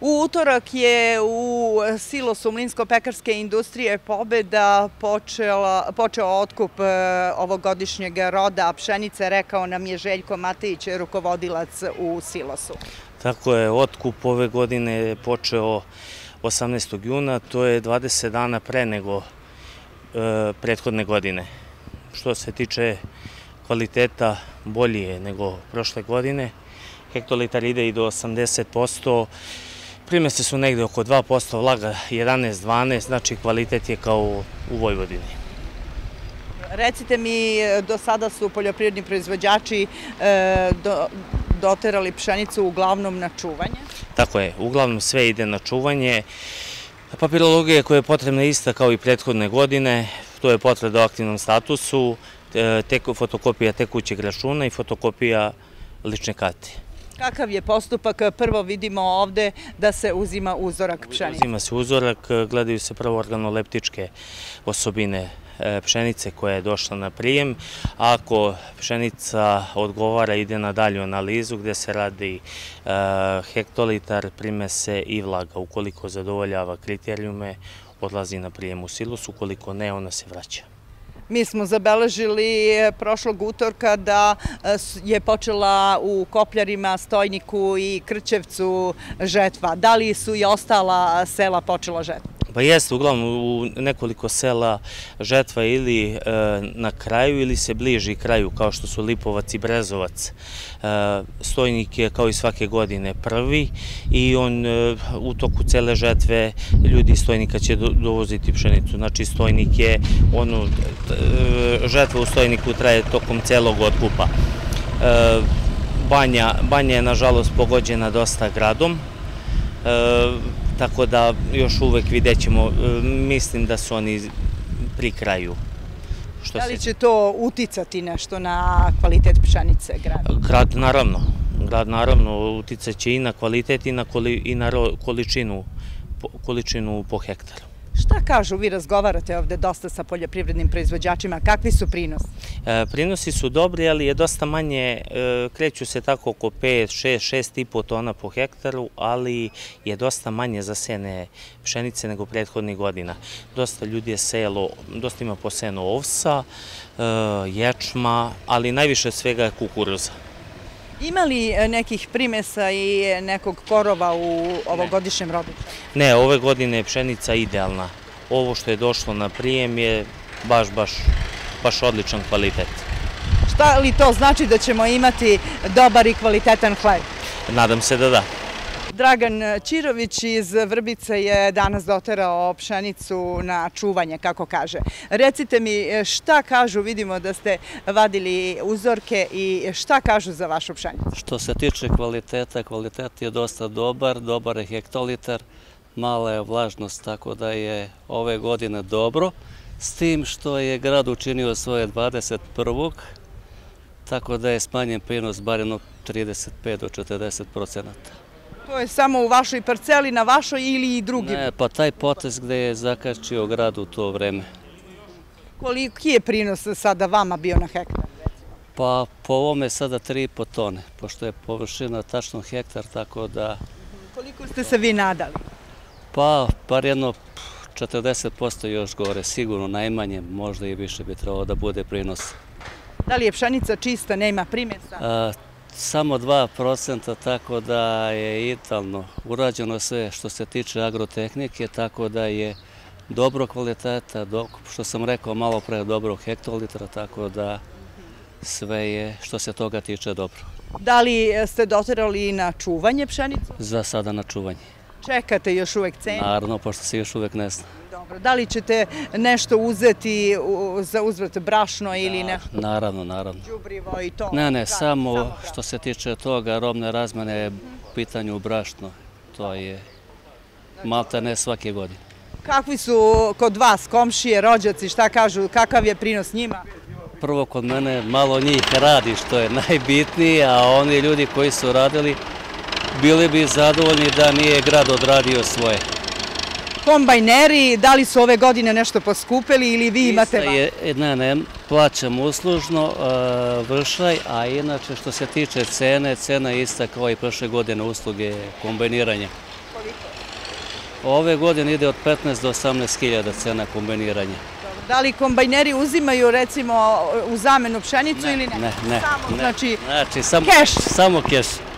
U utorak je u silosu Mlinsko-pekarske industrije Pobeda počeo otkup ovogodišnjeg roda pšenice, rekao nam je Željko Matejić, rukovodilac u silosu. Tako je, otkup ove godine je počeo 18. juna, to je 20 dana pre nego prethodne godine. Što se tiče kvaliteta, bolji je nego prošle godine. Hektolitar ide i do 80%, primese su negde oko 2%, vlaga 11-12%, znači kvalitet je kao u Vojvodini. Recite mi, do sada su poljoprivredni proizvođači doterali pšenicu uglavnom na čuvanje? Tako je, uglavnom sve ide na čuvanje. Papirologija koja je potrebna ista kao i prethodne godine, to je potvrda o aktivnom statusu, fotokopija tekućeg računa i fotokopija lične karte. Kakav je postupak? Prvo vidimo ovde da se uzima uzorak pšenice. Uzima se uzorak, gledaju se prvo organoleptičke osobine pšenice koja je došla na prijem. Ako pšenica odgovara, ide na dalju analizu gde se radi hektolitar, primese i vlaga. Ukoliko zadovoljava kriterijume, odlazi na prijem u silus, ukoliko ne, ona se vraća. Mi smo zabeležili prošlog utorka da je počela u Kopljarima, Stojniku i Krćevcu žetva. Da li su i ostala sela počela žetva? Pa jeste, uglavnom u nekoliko sela žetva ili na kraju ili se bliži kraju, kao što su Lipovac i Brezovac. Stojnik je kao i svake godine prvi i on u toku cele žetve ljudi iz Stojnika će dovoziti pšenicu. Znači Stojnik je, žetva u Stojniku traje tokom celog otkupa. Banja je nažalost pogođena dosta gradom, tako da još uvek vidjet ćemo, mislim da su oni pri kraju. Da li će to uticati nešto na kvalitet pšenice grada? Grad naravno uticat će i na kvalitet i na količinu po hektaru. Šta kažu, vi razgovarate ovde dosta sa poljoprivrednim proizvođačima, kakvi su prinosi? Prinosi su dobri, ali je dosta manje, kreću se tako oko 5, 6, 6,5 tona po hektaru, ali je dosta manje zasejane pšenice nego prethodnih godina. Dosta ljudi je sejalo, dosta ima posejano ovsa, ječma, ali najviše svega je kukuruza. Ima li nekih primesa i nekog korova u ovogodišnjem rodu? Ne, ove godine je pšenica idealna. Ovo što je došlo na prijem je baš odličan kvalitet. Šta li to znači da ćemo imati dobar i kvalitetan hleb? Nadam se da da. Dragan Ćirović iz Vrbice je danas doterao pšenicu na čuvanje, kako kaže. Recite mi šta kažu, vidimo da ste vadili uzorke i šta kažu za vašu pšenicu? Što se tiče kvaliteta, kvalitet je dosta dobar je hektolitar, mala je vlažnost, tako da je ove godine dobro, s tim što je grad učinio svoje 21. tako da je smanjen prinos bar jedno 35 do 40%. To je samo u vašoj parceli, na vašoj ili i drugim? Ne, pa taj potez gde je zakačio grad u to vreme. Koliki je prinos sada vama bio na hektar? Pa po ovome sada 3,5 tone, pošto je površina tačno hektar, tako da... Koliko ste se vi nadali? Pa, bar jedno 40% još gore, sigurno najmanje, možda i više bi trebalo da bude prinos. Da li je pšenica čista, nema primesa? Samo 2%, tako da je idealno urađeno sve što se tiče agrotehnike, tako da je dobro kvaliteta, što sam rekao malo pre, dobrog hektolitra, tako da sve je što se toga tiče dobro. Da li ste doterali na čuvanje pšenicu? Za sada na čuvanje. Čekate još uvek cenu? Naravno, pošto se još uvek ne zna. Dobro, da li ćete nešto uzeti za uzvrat brašno ili nešto? Naravno. Đubrivo i to? Ne, samo što se tiče toga, robne razmene je pitanju brašno. To je malta ne svake godine. Kakvi su kod vas komšije, rođaci, šta kažu, kakav je prinos njima? Prvo kod mene malo njih radi, što je najbitnije, a oni ljudi koji su radili bili bi zadovoljni da nije grad odradio svoje. Kombajneri, da li su ove godine nešto poskupili ili vi imate? Ne, plaćam uslužno vršaj, a inače što se tiče cene, cena je ista kao i prošle godine usluge kombajniranja. koliko? Ove godine ide od 15 do 18.000 cena kombiniranja. Da li kombajneri uzimaju recimo u zamenu pšenicu ili ne? Ne, ne. Samo, znači, Znači, keš. samo keš.